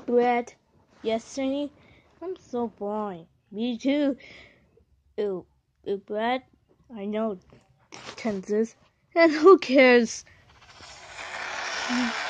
bread yesterday? I'm so boring. Me too. Ew, bread? I know tenses. And who cares?